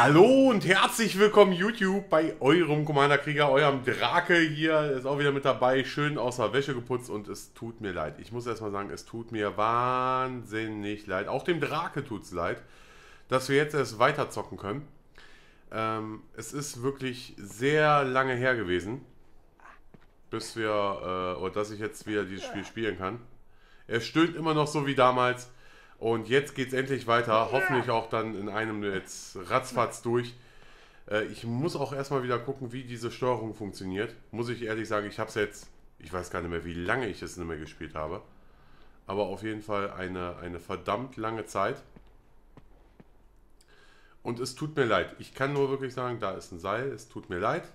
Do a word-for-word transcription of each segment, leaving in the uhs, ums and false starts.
Hallo und herzlich willkommen YouTube bei eurem Commander Krieger, eurem Drake hier, ist auch wieder mit dabei, schön aus der Wäsche geputzt und es tut mir leid. Ich muss erstmal sagen, es tut mir wahnsinnig leid, auch dem Drake tut es leid, dass wir jetzt erst weiter zocken können. Ähm, es ist wirklich sehr lange her gewesen, bis wir, äh, oder dass ich jetzt wieder dieses Spiel spielen kann. Er stöhnt immer noch so wie damals. Und jetzt geht es endlich weiter, hoffentlich auch dann in einem jetzt ratzfatz durch. Äh, ich muss auch erstmal wieder gucken, wie diese Steuerung funktioniert. Muss ich ehrlich sagen, ich habe es jetzt, ich weiß gar nicht mehr, wie lange ich es nicht mehr gespielt habe. Aber auf jeden Fall eine, eine verdammt lange Zeit. Und es tut mir leid. Ich kann nur wirklich sagen, da ist ein Seil, es tut mir leid.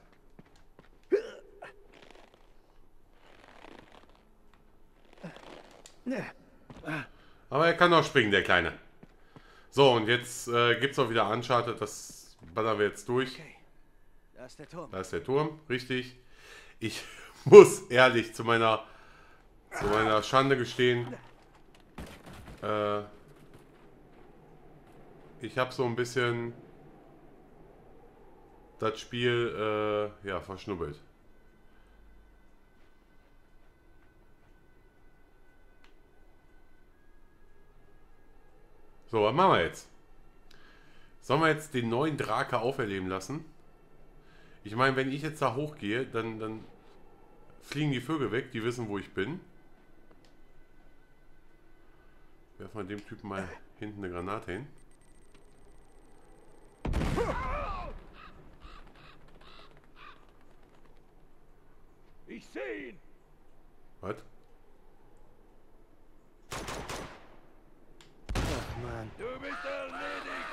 Aber er kann auch springen, der Kleine. So, und jetzt äh, gibt es auch wieder Uncharted. Das ballern wir jetzt durch. Okay. Da ist der Turm. Da ist der Turm, richtig. Ich muss ehrlich zu meiner, zu meiner Schande gestehen. Äh, ich habe so ein bisschen das Spiel äh, ja, verschnubbelt. So, was machen wir jetzt? Sollen wir jetzt den neuen Drake auferleben lassen? Ich meine, wenn ich jetzt da hochgehe, dann, dann fliegen die Vögel weg, die wissen, wo ich bin. Werfen wir dem Typen mal hinten eine Granate hin. Ich sehe ihn. Was? Mann. Du bist erledigt.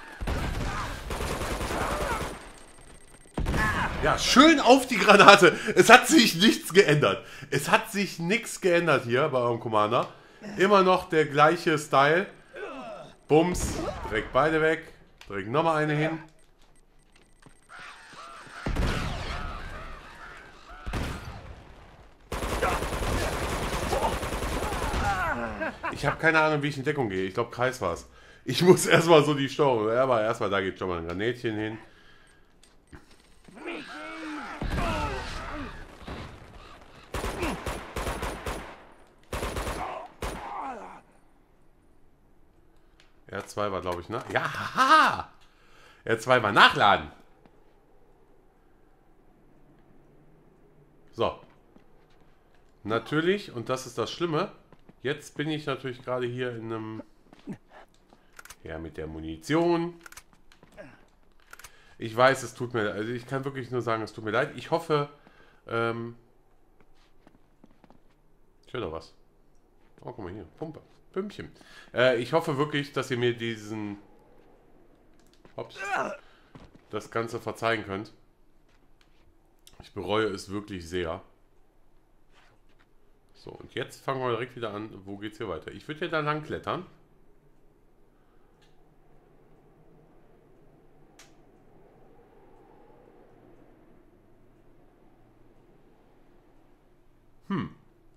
Ja, schön auf die Granate. Es hat sich nichts geändert. Es hat sich nichts geändert hier bei eurem Commander. Immer noch der gleiche Style. Bums. Direkt beide weg. Direkt nochmal eine hin. Ich habe keine Ahnung, wie ich in Deckung gehe. Ich glaube, Kreis war es. Ich muss erstmal so die Steuerung. Aber erstmal, da geht schon mal ein Granätchen hin. R zwei war, glaube ich, ne? Ja, haha! R zwei war nachladen. So. Natürlich, und das ist das Schlimme, jetzt bin ich natürlich gerade hier in einem... Ja, mit der Munition. Ich weiß, es tut mir... Also ich kann wirklich nur sagen, es tut mir leid. Ich hoffe... Ähm, ich höre da was. Oh, guck mal hier. Pumpe. Pümpchen. Äh, ich hoffe wirklich, dass ihr mir diesen... Hops. Das Ganze verzeihen könnt. Ich bereue es wirklich sehr. So, und jetzt fangen wir direkt wieder an. Wo geht's hier weiter? Ich würde ja da lang klettern. Hm.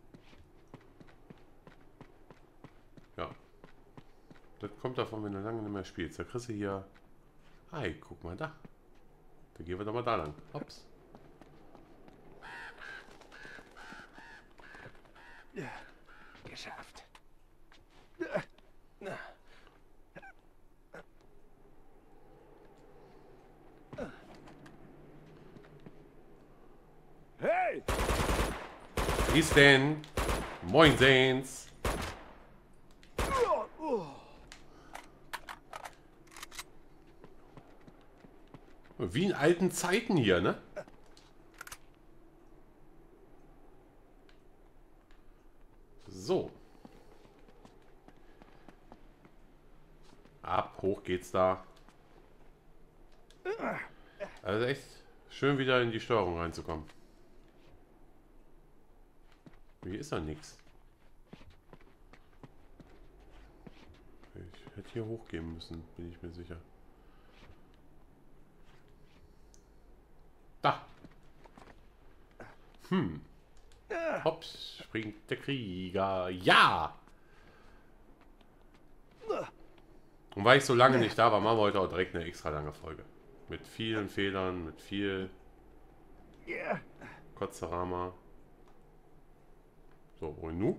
Ja. Das kommt davon, wenn du lange nicht mehr spielst. Da kriegst du hier... Hi, guck mal da. Da gehen wir doch mal da lang. Hops. Geschafft. Hey! Wie ist denn? Moin Sehens. Wie in alten Zeiten hier, ne? So. Ab, hoch geht's da. Also echt schön wieder in die Steuerung reinzukommen. Hier ist ja nichts. Ich hätte hier hochgehen müssen, bin ich mir sicher. Da. Hm. Hops, springt der Krieger. Ja! Und weil ich so lange nicht da war, machen wir heute auch direkt eine extra lange Folge. Mit vielen Fehlern, mit viel Kotzerama. So, wohin nu?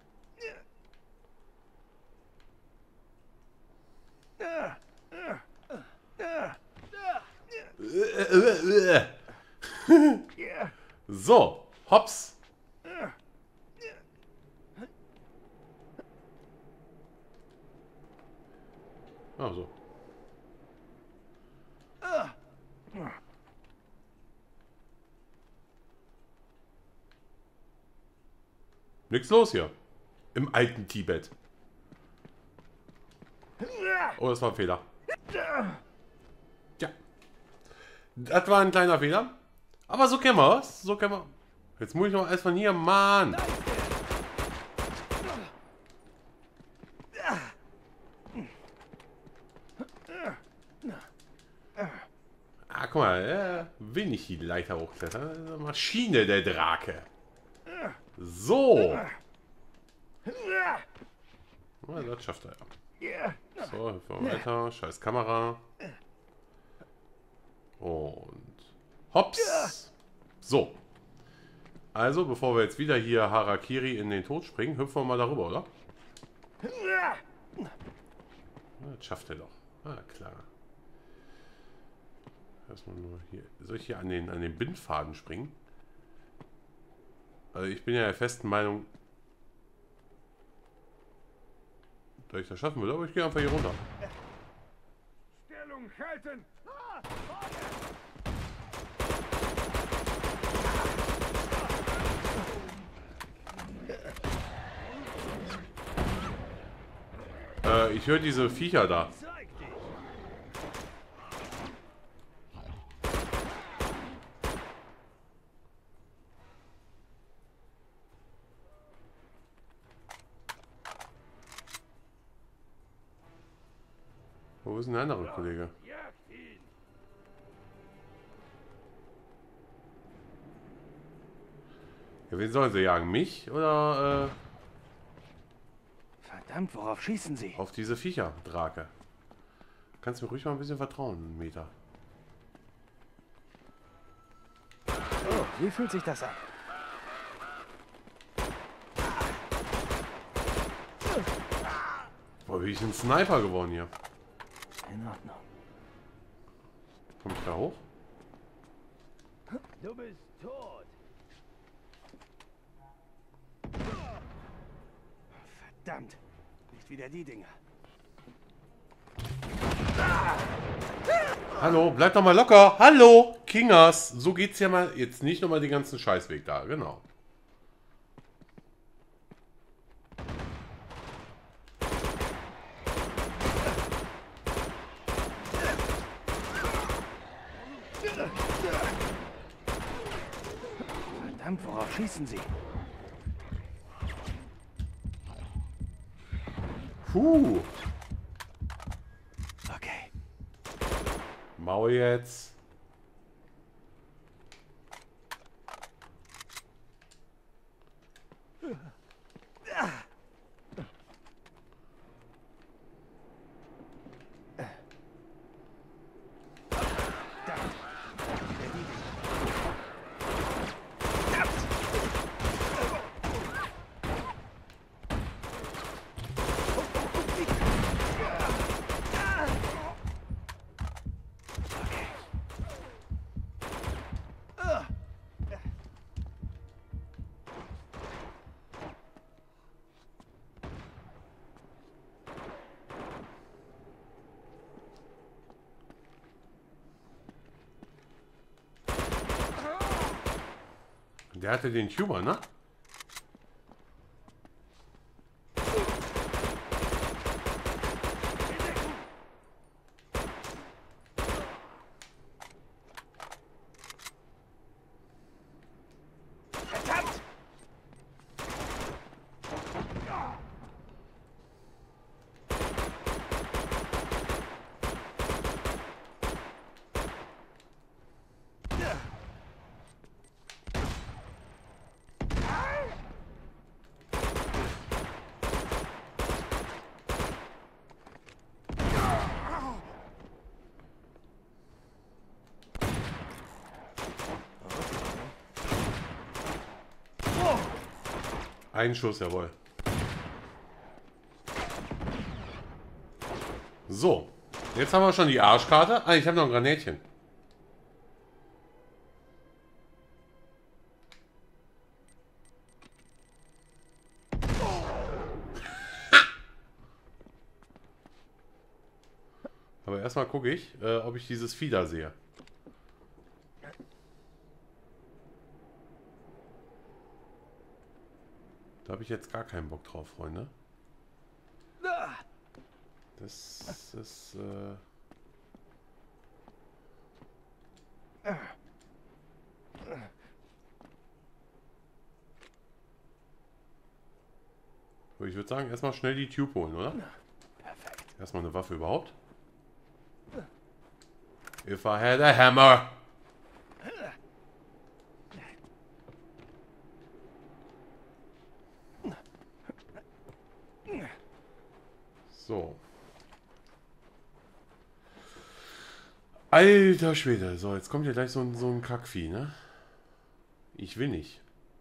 So, hops. Also. Nix los hier. Im alten Tibet. Oh, das war ein Fehler. Ja. Das war ein kleiner Fehler. Aber so kennen wir es. So kennen wir. Jetzt muss ich noch erstmal hier, Mann. Ah, guck mal, äh, will nicht die Leiter hochklettern. Maschine, der Drake. So. Oh, das schafft er ja. So, fahren wir weiter. Scheiß Kamera. Und hops. So. Also, bevor wir jetzt wieder hier Harakiri in den Tod springen, hüpfen wir mal darüber, oder? Ja, das schafft er doch. Ah, klar. Erstmal nur hier. Soll ich hier an den, an den Bindfaden springen? Also ich bin ja der festen Meinung, dass ich das schaffen würde, aber ich gehe einfach hier runter. Stellung halten! Äh, ich höre diese Viecher da. Wo ist denn der andere Kollege? Ja, wen sollen sie jagen? Mich oder äh, Verdammt, worauf schießen Sie? auf diese Viecher, Drake? Kannst mir ruhig mal ein bisschen vertrauen, Meter. Oh, wie fühlt sich das an? Boah, bin ich ein Sniper geworden hier. In Ordnung. Komm ich da hoch? Du bist tot. Verdammt. Nicht wieder die Dinger. Hallo, bleib doch mal locker. Hallo, Kingers. So geht's ja mal. Jetzt nicht nochmal den ganzen Scheißweg da, genau. Verdammt, worauf schießen Sie? Puh. Okay. Maul jetzt. Der hatte den Tuber, ne? Ein Schuss, jawohl. So. Jetzt haben wir schon die Arschkarte. Ah, ich habe noch ein Granätchen. Aber erstmal gucke ich, äh, ob ich dieses Vieh da sehe. Da habe ich jetzt gar keinen Bock drauf, Freunde. Das ist... Äh ich würde sagen, erstmal schnell die Tube holen, oder? Perfekt. Erstmal eine Waffe überhaupt. If I had a hammer. So. Alter Schwede. So, jetzt kommt hier gleich so ein, so ein Kackvieh, ne? Ich will nicht.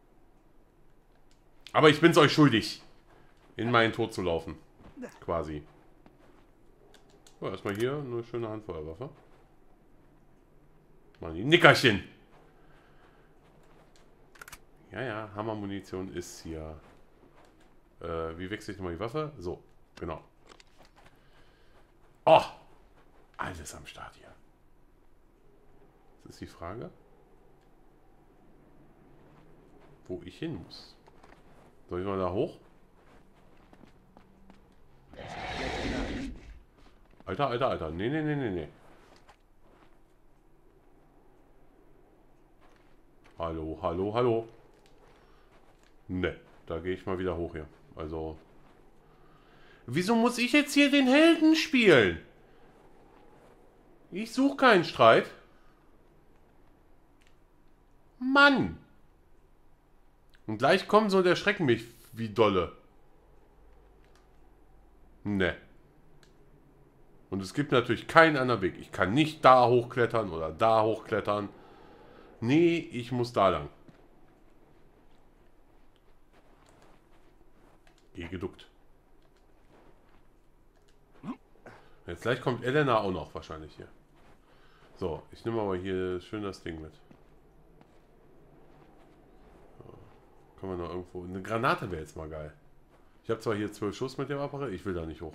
Aber ich bin's euch schuldig, in meinen Tod zu laufen. Quasi. So, erstmal hier eine schöne Handfeuerwaffe. Mal die Nickerchen. Ja, ja, Hammermunition ist hier. Äh, wie wechsle ich nochmal die Waffe? So, genau. Oh! Alles am Start hier. Das ist die Frage, wo ich hin muss. Soll ich mal da hoch? Alter, alter, alter. Nee, nee, nee, nee, nee. Hallo, hallo, hallo. Ne, da gehe ich mal wieder hoch hier. Also... Wieso muss ich jetzt hier den Helden spielen? Ich suche keinen Streit. Mann! Und gleich kommen so und erschrecken mich wie dolle. Ne. Und es gibt natürlich keinen anderen Weg. Ich kann nicht da hochklettern oder da hochklettern. Nee, ich muss da lang. Geh geduckt. Jetzt gleich kommt Elena auch noch wahrscheinlich hier. So, ich nehme aber hier schön das Ding mit. So, können wir noch irgendwo... Eine Granate wäre jetzt mal geil. Ich habe zwar hier zwölf Schuss mit dem Apparat, ich will da nicht hoch.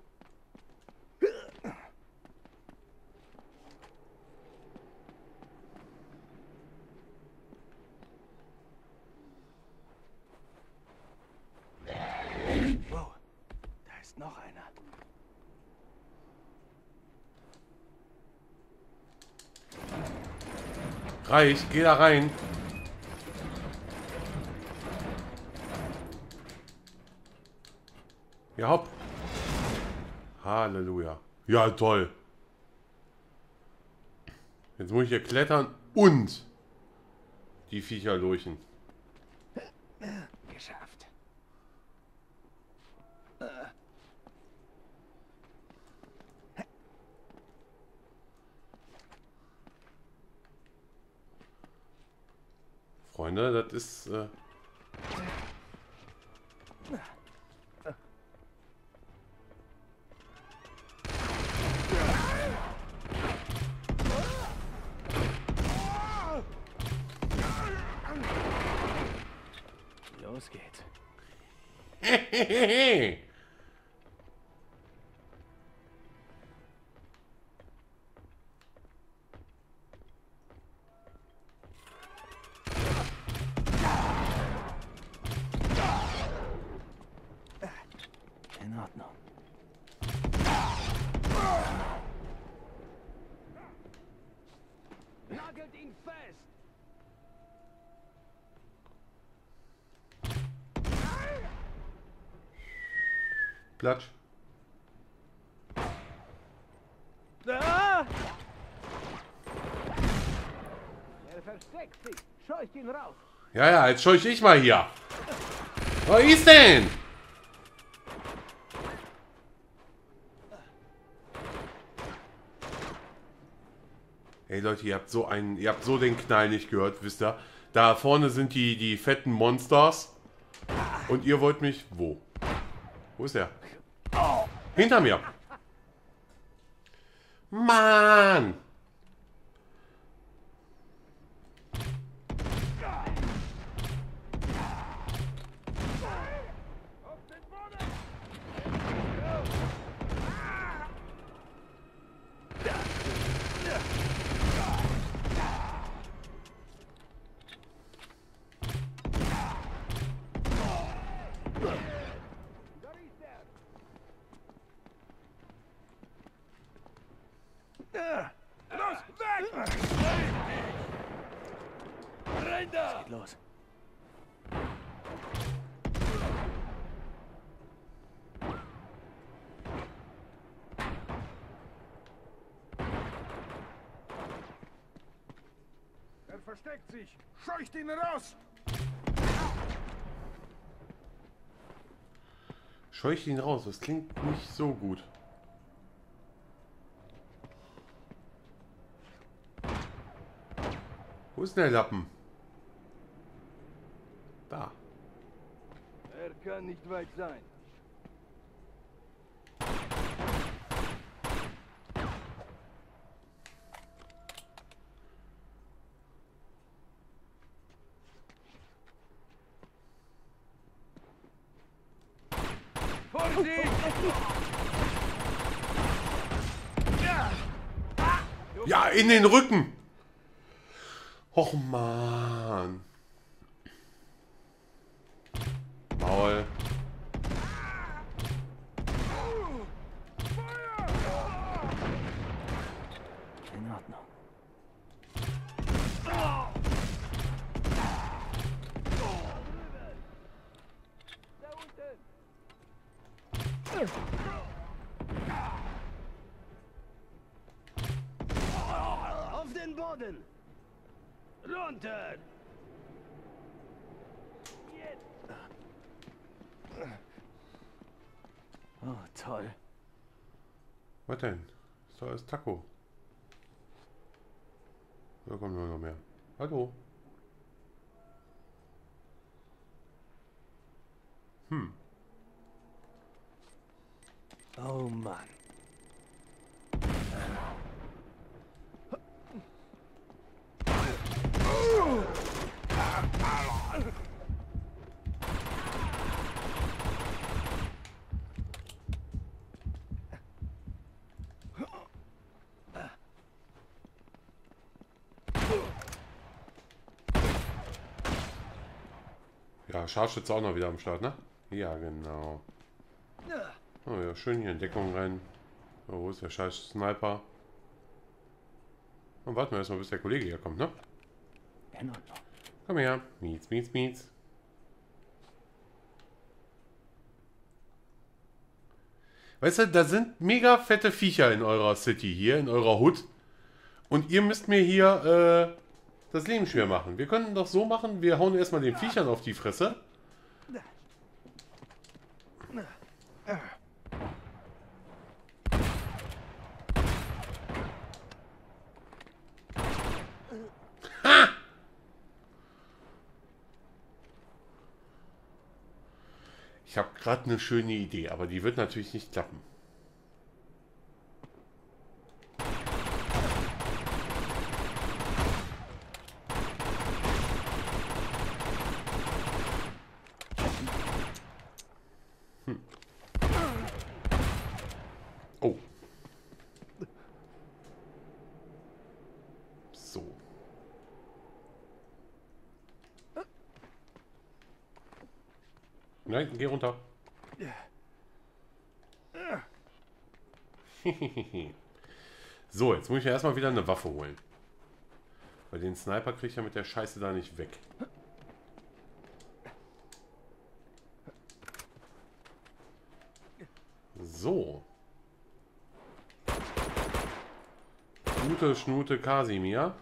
Wow, da ist noch einer. Reich, geh da rein. Ja, hopp. Halleluja. Ja, toll. Jetzt muss ich hier klettern und die Viecher leuchten. Geschafft. Freunde, das ist... Äh Los geht's. In Ordnung. Nagelt ihn fest! Platsch. Ah! Er versteckt sich. Scheucht ihn raus. Ja, ja, jetzt scheuche ich mal hier. Wo ist denn? Ey Leute, ihr habt so einen, ihr habt so den Knall nicht gehört, wisst ihr? Da vorne sind die, die fetten Monsters. Und ihr wollt mich wo? Wo ist er? Hinter mir! Mann! Los, weg! Rein da! Geht los. Er versteckt sich! Scheucht ihn raus! Scheucht ihn raus, das klingt nicht so gut. Wo ist denn der Lappen? Da. Er kann nicht weit sein. Vorsicht! Ja, in den Rücken! Och man. Maul. In Ordnung. Da unten! Auf den Boden! Runter! Oh, toll. Was denn? Ist doch alles Taco. Da kommt nur noch mehr. Hallo. Hm. Oh Mann. Ja, Scharfschütze auch noch wieder am Start, ne? Ja, genau. Oh ja, schön hier in Deckung rein. Oh, wo ist der scheiß Sniper? Und warten wir erstmal, bis der Kollege hier kommt, ne? In Ordnung. Komm her. Mietz, mietz, mietz. Weißt du, da sind mega fette Viecher in eurer City hier, in eurer Hood. Und ihr müsst mir hier äh, das Leben schwer machen. Wir können doch so machen, wir hauen erstmal den Viechern auf die Fresse. Ha! Ich habe gerade eine schöne Idee, aber die wird natürlich nicht klappen. Hm. Oh. So. Nein, geh runter. So, jetzt muss ich ja erstmal wieder eine Waffe holen. Weil den Sniper kriege ich ja mit der Scheiße da nicht weg. So. Gute Schnute Kasimir.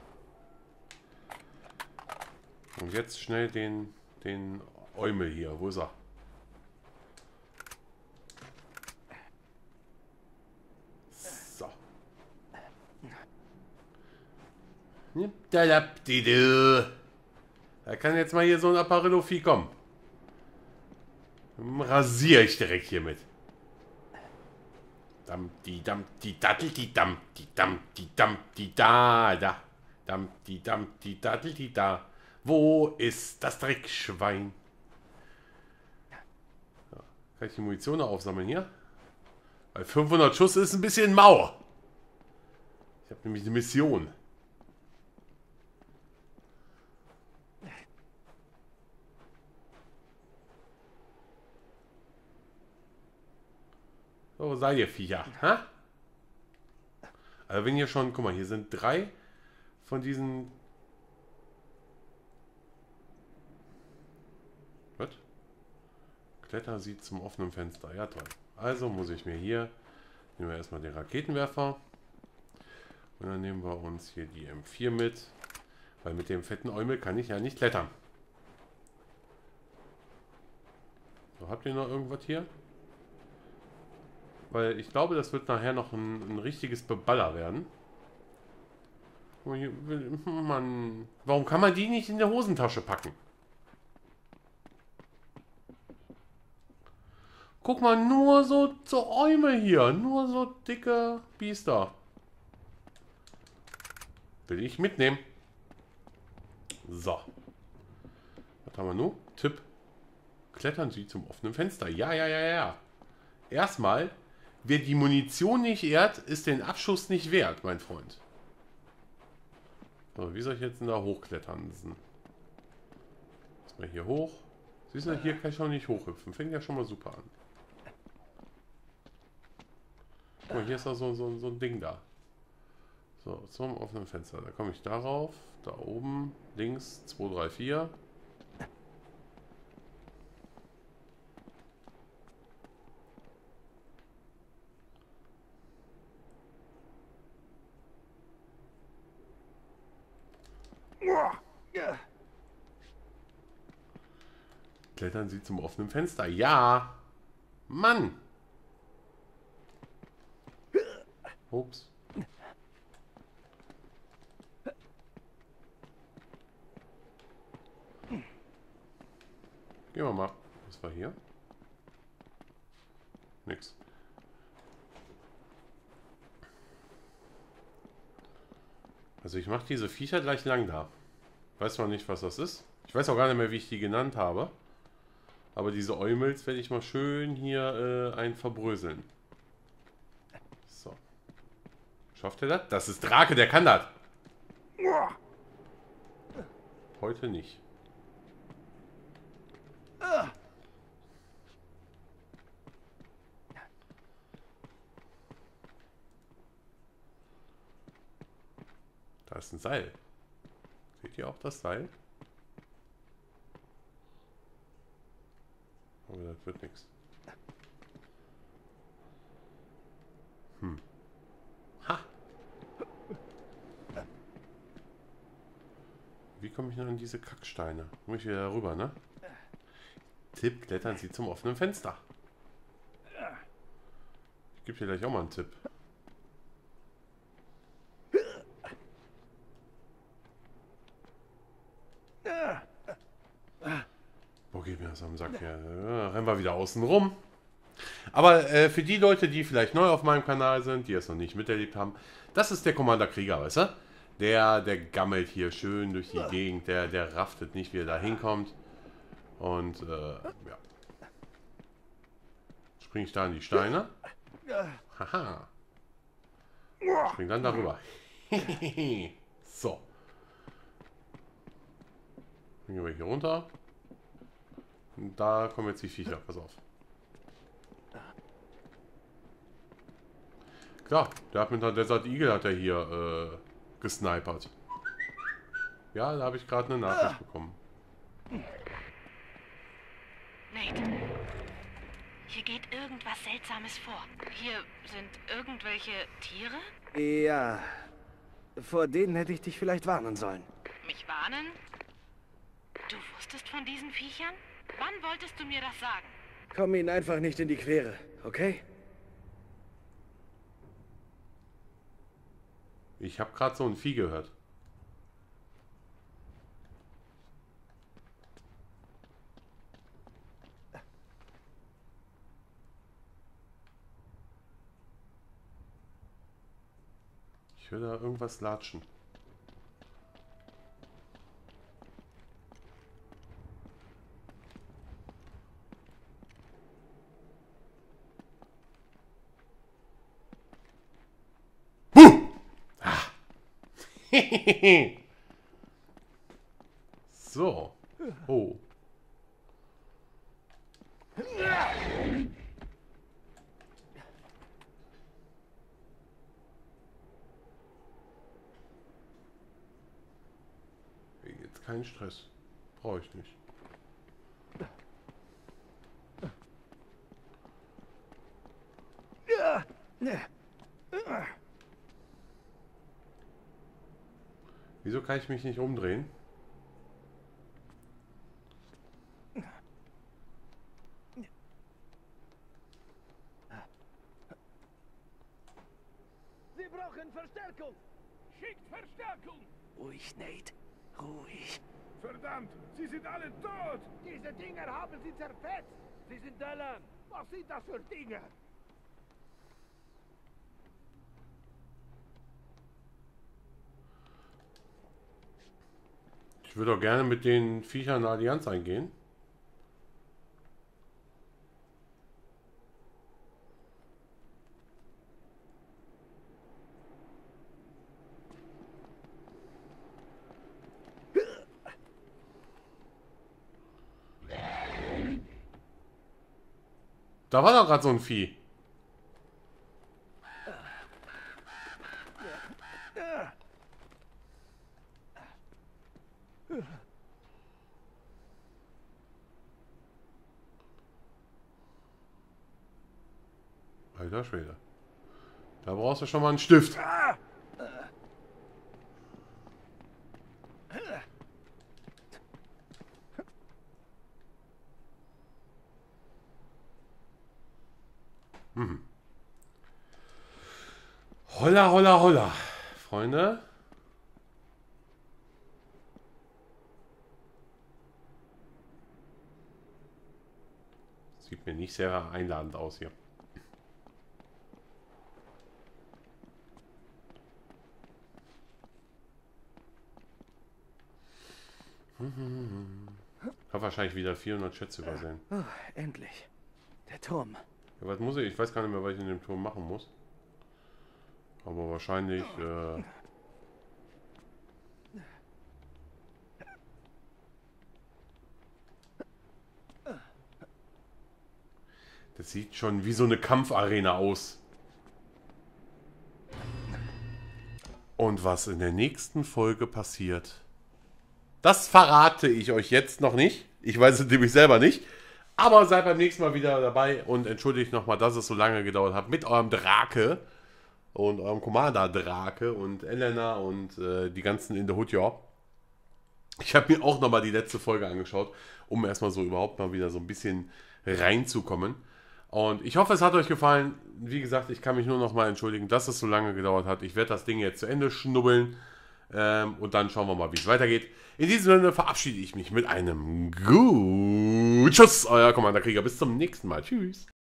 Und jetzt schnell den, den Eumel hier. Wo ist er? So. Da kann jetzt mal hier so ein Apparillo-Vieh kommen. Rasiere ich direkt hiermit. Dam, die, dam, die, Dattel, die, dam, die, dam, die, dam, die, da, da. Dam, die, dam, die, Dattel, die, da. Wo ist das Dreckschwein? Ja, kann ich die Munition noch aufsammeln hier? Weil fünfhundert Schuss ist ein bisschen mau. Ich habe nämlich eine Mission. So, seid ihr Viecher, ha? Also wenn ihr schon, guck mal, hier sind drei von diesen... Was? Kletter sieht zum offenen Fenster, ja toll. Also muss ich mir hier, nehmen wir erstmal den Raketenwerfer. Und dann nehmen wir uns hier die M vier mit, weil mit dem fetten Eumel kann ich ja nicht klettern. So, habt ihr noch irgendwas hier? Weil ich glaube, das wird nachher noch ein, ein richtiges Beballer werden. Oh, hier, Mann, warum kann man die nicht in der Hosentasche packen? Guck mal, nur so, so Äume hier. Nur so dicke Biester. Will ich mitnehmen. So. Was haben wir nun? Tipp. Klettern Sie zum offenen Fenster. Ja, ja, ja, ja. Erstmal, wer die Munition nicht ehrt, ist den Abschuss nicht wert, mein Freund. So, wie soll ich jetzt denn da hochklettern? Erstmal hier hoch. Siehst du, hier kann ich auch nicht hochhüpfen. Fängt ja schon mal super an. Guck mal, hier ist auch so, so, so ein Ding da. So, zum offenen Fenster. Da komme ich darauf. Da oben, links, zwei, drei, vier. Klettern Sie zum offenen Fenster. Ja! Mann! Ups. Gehen wir mal. Was war hier? Nix. Also ich mache diese Viecher gleich lang da. Weiß zwar nicht, was das ist. Ich weiß auch gar nicht mehr, wie ich die genannt habe. Aber diese Eumels werde ich mal schön hier äh, ein verbröseln. So. Schafft er das? Das ist Drake, der kann das. Heute nicht. Da ist ein Seil. Seht ihr auch das Seil? Aber das wird nichts. Hm. Ha! Wie komme ich noch an diese Kacksteine? Muss ich wieder rüber, ne? Tipp, klettern Sie zum offenen Fenster. Ich gebe dir gleich auch mal einen Tipp. Wo geht mir das am Sack hier? Ja, rennen wir wieder außen rum. Aber äh, für die Leute, die vielleicht neu auf meinem Kanal sind, die es noch nicht miterlebt haben, das ist der Commander Krieger, weißt du? Der, der gammelt hier schön durch die Gegend, der, der raftet nicht, wie er da hinkommt. Und, äh, ja. Spring ich da in die Steine. Haha. Spring dann darüber. So. Springen wir hier runter. Und da kommen jetzt die Viecher. Pass auf. Klar, der hat mit der Desert Eagle hat er hier äh, gesnipert. Ja, da habe ich gerade eine Nachricht bekommen. Nate, hier geht irgendwas Seltsames vor. Hier sind irgendwelche Tiere? Ja, vor denen hätte ich dich vielleicht warnen sollen. Mich warnen? Du wusstest von diesen Viechern? Wann wolltest du mir das sagen? Komm ihnen einfach nicht in die Quere, okay? Ich habe gerade so ein Vieh gehört. Ich höre da irgendwas latschen. Buh! Ah. So. Oh. Jetzt keinen Stress. Brauche ich nicht. Wieso kann ich mich nicht umdrehen? Sie brauchen Verstärkung. Schickt Verstärkung. Ruhig, Nate. Ruhig. Verdammt, sie sind alle tot. Diese Dinger haben sie zerfetzt. Sie sind Alarm. Was sind das für Dinger? Ich würde doch gerne mit den Viechern eine Allianz eingehen. Da war doch gerade so ein Vieh. Alter Schwede. Da brauchst du schon mal einen Stift. Mhm. Holla, holla, holla. Freunde. Sieht mir nicht sehr einladend aus hier. Habe wahrscheinlich wieder vierhundert Schätze übersehen. Oh, endlich. Der Turm. Ja, was muss ich? Ich weiß gar nicht mehr, was ich in dem Turm machen muss. Aber wahrscheinlich... Äh das sieht schon wie so eine Kampfarena aus. Und was in der nächsten Folge passiert, das verrate ich euch jetzt noch nicht. Ich weiß es nämlich selber nicht. Aber seid beim nächsten Mal wieder dabei und entschuldigt nochmal, dass es so lange gedauert hat mit eurem Drake und eurem Commander-Drake und Elena und äh, die ganzen in the Hood, ja. Ich habe mir auch nochmal die letzte Folge angeschaut, um erstmal so überhaupt mal wieder so ein bisschen reinzukommen. Und ich hoffe, es hat euch gefallen. Wie gesagt, ich kann mich nur nochmal entschuldigen, dass es so lange gedauert hat. Ich werde das Ding jetzt zu Ende schnubbeln. Ähm, und dann schauen wir mal, wie es weitergeht. In diesem Sinne verabschiede ich mich mit einem gut. Tschüss, euer Commander Krieger. Bis zum nächsten Mal. Tschüss.